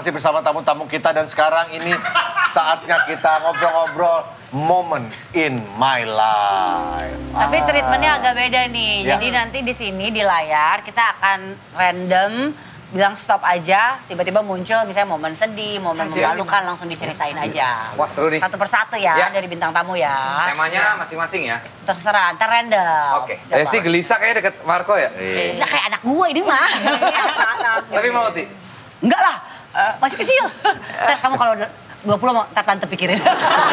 masih bersama tamu-tamu kita dan sekarang ini saatnya kita ngobrol-ngobrol moment in my life. Tapi treatmentnya agak beda nih. Ya. Jadi nanti di sini di layar kita akan random bilang stop aja, tiba-tiba muncul misalnya momen sedih, momen memalukan, langsung diceritain aja. Wah, seru nih. Satu persatu ya, dari bintang tamu ya. Temanya masing-masing ya? Terserah, ntar random. Oke. Siapa? Esti gelisah kayaknya deket Marco ya? Nah, kayak anak gue ini mah. Tapi mau Ti? Enggak lah, masih kecil. Ntar kamu kalau udah 20 mau ntar tante pikirin.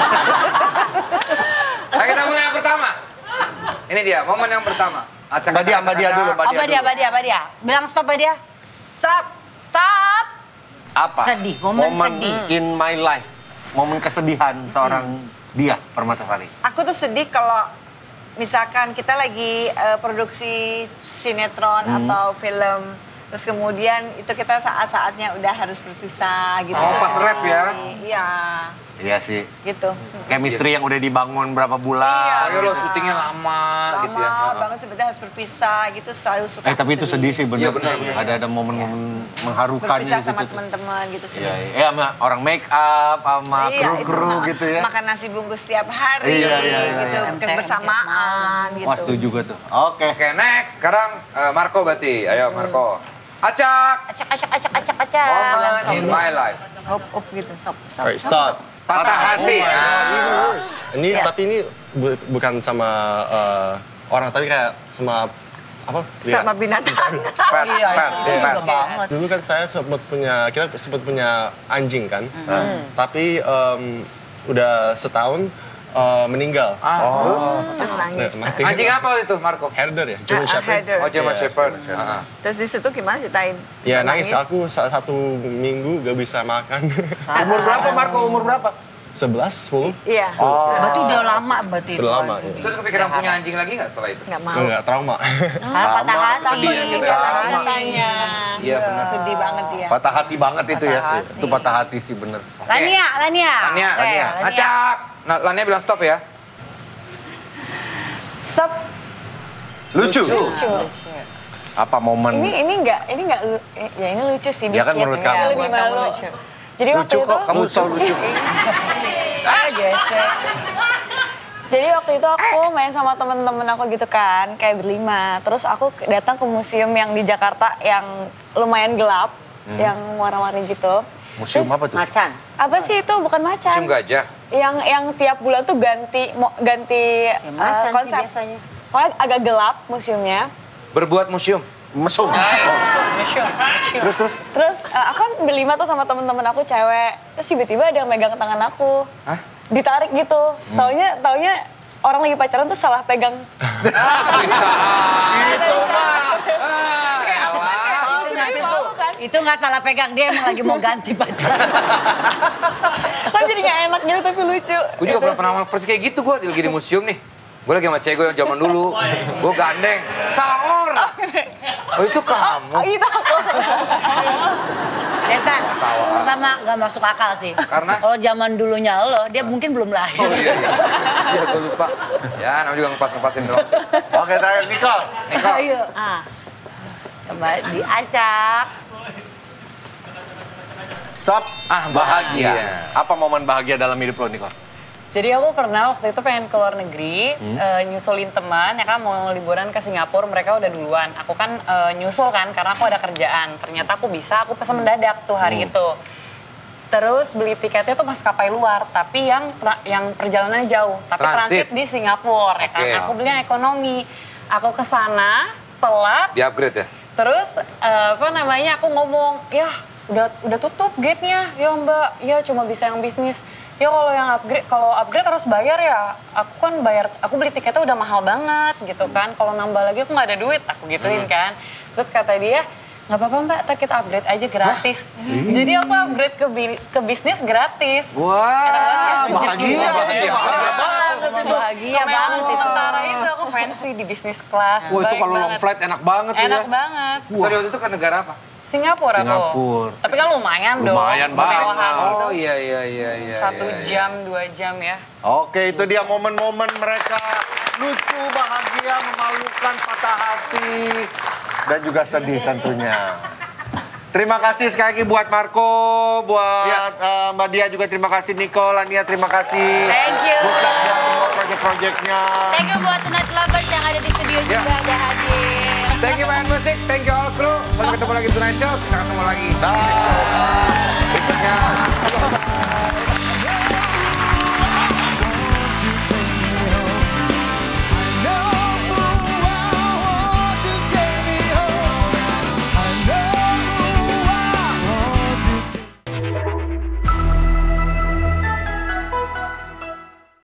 Nah, kita mulai yang pertama. Ini dia, momen yang pertama. Mbak Dia dulu, Mbak Dia. Bilang stop Mbak Dia. Stop. Stop. Apa? Sedih, momen sedih. in my life. Momen kesedihan seorang Dia Permatasari. Aku tuh sedih kalau misalkan kita lagi produksi sinetron atau film, terus kemudian itu kita saat-saatnya udah harus berpisah gitu. Oh, pas rap ya? Iya, Iya sih. gitu. Chemistry yang udah dibangun berapa bulan. Ayo lo syutingnya lama gitu ya. Lama banget sebetulnya harus berpisah gitu, selalu suka. Tapi itu sedih sih bener. Iya, benar. Ada momen-momen mengharukan Berpisah gitu. sama teman-teman gitu sih. Iya, sama orang make up, sama kru-kru gitu ya. Makan nasi bungkus tiap hari, Iya, gitu, kebersamaan gitu. Wah, setuju juga tuh. Oke. Oke, next. Sekarang Marco berarti. Ayo Marco. Acak. Acak. Momen in my life. Up gitu, stop. Alright, stop. Patah hati. Ini tapi ini bukan sama orang, tapi kayak sama apa? Sama binatang. Pet. banget. Dulu kan kita sempat punya anjing kan, tapi udah setahun meninggal. Terus nangis. Mati. Anjing apa itu Marco? Herder ya, German Shepherd. Heather. Oh, German Iya. Shepherd. Terus di situ gimana ceritain? Ya nangis, aku satu minggu gak bisa makan. Umur berapa Marco? Umur berapa? 11, 10. Iya. Berarti udah lama berarti. Udah lama. Ya. Terus kepikiran punya anjing lagi nggak setelah itu? Nggak mau. Enggak, trauma. Karena patah hati. Sedih ya gitu ya. Katanya. Iya benar. Sedih banget dia. Patah hati banget itu ya. Patah hati. Itu patah hati sih bener. Lania. Lania. Oke, Acak. Nah, Lania bilang stop ya. Stop. Lucu. Apa momen? Ini enggak ya ini lucu sih. Ya kan dikit. menurut kamu. Lebih malu. Jadi waktu Lucu itu kok, kamu selalu lucu. Jadi waktu itu aku main sama temen-temen aku gitu kan, kayak berlima. Terus aku datang ke museum yang di Jakarta yang lumayan gelap, yang warna-warni gitu. Museum apa tuh? Macan. Apa sih itu? Bukan macan. Museum gajah. Yang tiap bulan tuh ganti Macan sih konsep. biasanya. Pokoknya agak gelap museumnya. Berbuat museum. Mesum. Terus aku kan berlima tuh sama temen-temen aku cewek. Terus tiba-tiba ada yang megang tangan aku. Hah? Ditarik gitu. Taunya orang lagi pacaran tuh salah pegang. Itu nggak salah pegang, dia emang lagi mau ganti pacar. Kan jadi gak enak gitu tapi lucu. Gue juga pernah persis kayak gitu, gue lagi di museum nih. Gue lagi sama cewek gue yang zaman dulu. Gue gandeng. Salah orang. Oh itu kamu. Oh gitu aku. Setan, pertama nggak masuk akal sih. Karena? Kalau zaman dulunya lo, dia mungkin belum lahir. Oh iya. Iya gue lupa. Ya namanya juga ngepas-ngepasin doang. Oke, terakhir Nicole. Ayo. Coba diacak. Stop. Bahagia. Bahagia. Apa momen bahagia dalam hidup lo, Nicole? Jadi aku pernah waktu itu pengen ke luar negeri, nyusulin teman, ya kan mau liburan ke Singapura, mereka udah duluan. Aku kan nyusul kan, karena aku ada kerjaan. Ternyata aku pesan mendadak tuh hari itu. Terus beli tiketnya tuh maskapai luar, tapi yang perjalanannya jauh. Tapi transit di Singapura, ya kan. Oke. Aku belinya ekonomi. Aku ke sana, telat. Di upgrade ya? Terus aku ngomong, ya udah tutup gate-nya, ya Mbak, ya cuma bisa yang bisnis. Ya kalau upgrade harus bayar ya. Aku beli tiketnya udah mahal banget gitu kan. Kalau nambah lagi aku nggak ada duit, aku gituin kan. Terus kata dia, nggak apa-apa Mbak, kita upgrade aja gratis. Jadi aku upgrade ke bisnis gratis. Wah, bahagia. Bahagia banget. Sementara itu aku fancy di bisnis kelas. Wah, itu Baik kalau long banget. flight enak banget tuh ya. Enak banget. Sorry, waktu itu ke negara apa? Singapura aku. Singapura. Tapi kan lumayan dong. Lumayan banget. Kemewahan gitu. Oh iya. 1 jam, 2 jam ya. Oke, itu dia momen-momen mereka lucu, bahagia, memalukan, patah hati, dan juga sedih tentunya. Terima kasih sekali lagi buat Marco, buat Mbak Dia juga terima kasih, Nicole, Lania terima kasih. Thank you. Good luck buat semua project-projectnya. Thank you buat Tonight Lovers yang ada di studio juga udah hadir. Thank you Main Musik, thank you all crew. Sampai ketemu lagi di Tonight Show, kita ketemu lagi. Dah. Berikutnya.